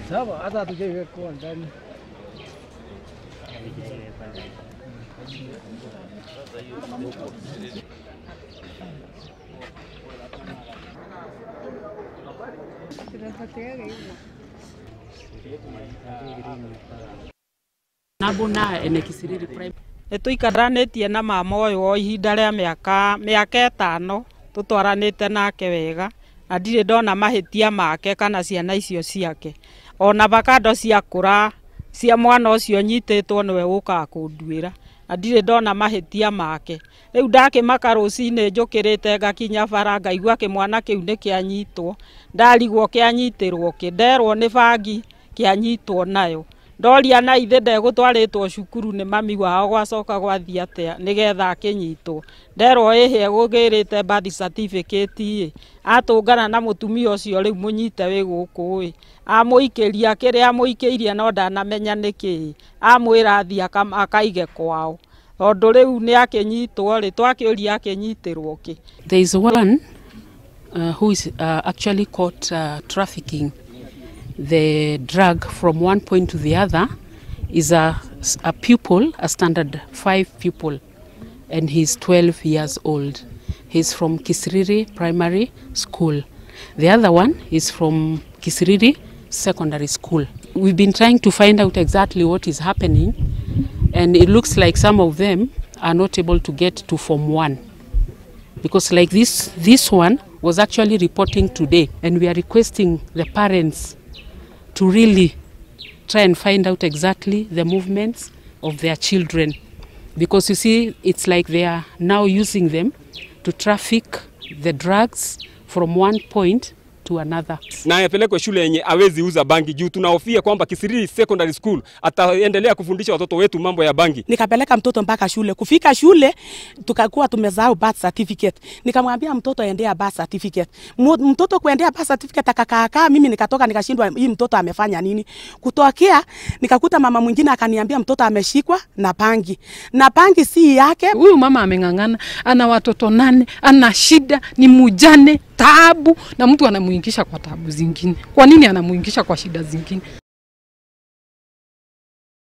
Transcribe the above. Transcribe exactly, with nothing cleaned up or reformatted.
Sawa, hata tujue kwa ndani. Nabona ene Kisiriri prime etuikaranĩtie na mama ũyũ ihinda rĩa mĩaka mĩaka ĩtano tutwaranĩte nake wega na ndirĩ ndona mahĩtia make kana ciana icio ciake ona bakado cia kũra cia mwana ũcio nyitĩtwo nĩwe ũkaga kũnduĩra na ndirĩ ndona mahĩtia make rĩu ndakĩmaka rũcinĩ njũkĩrĩte ngakinya bara ngaigua kĩmwana kĩu nĩ kĩanyitwo ndarigwo kĩanyitĩrwo kĩ nderwo nĩ bangi kĩanyitwo nayo ndoria na ithe ndegũtwarĩtwo cukuru nĩ mami wao gwacoka gwathia atĩa nĩgetha akĩnyitwo nderwo ĩhĩ egũgĩrĩte birth certificate atũngana na mũtumia ũcio rĩu mũnyite wĩ gũkũ ĩ amũikĩria kĩrĩa amũikĩirie no ndanamenya nĩkĩ amwĩra athi akaige kwao tondũ rĩu nĩ akĩnyitwo rĩ twakĩũria akĩnyitĩrwo kĩ. There is one uh, who is uh, actually caught uh, trafficking the drug from one point to the other is a, a pupil, a standard five pupil, and he's twelve years old. He's from Kisiriri Primary School. The other one is from Kisiriri Secondary School. We've been trying to find out exactly what is happening, and it looks like some of them are not able to get to Form one. Because like this, this one was actually reporting today, and we are requesting the parents to really try and find out exactly the movements of their children. Because you see, it's like they are now using them to traffic the drugs from one point to another. Na apelekwe shule yenye hawezi uza bangi juu tunahofia kwamba Kisiriri Secondary School ataendelea kufundisha watoto wetu mambo ya bangi. Nikapeleka mtoto mpaka shule. Kufika shule tukakuwa tumezao birth certificate. Nikamwambia mtoto aendea birth certificate. Mtoto kuendea birth certificate akakaa, mimi nikatoka nikashindwa hii mtoto amefanya nini. Kutokea nikakuta mama mwingine akaniambia mtoto ameshikwa na bangi. Na bangi si yake. Huyu mama ameng'ang'ana, ana watoto nane, ana shida, ni mujane, taabu, na mtu anamuingisha kwa taabu zingine. Kwa nini anamuingisha kwa shida zingine?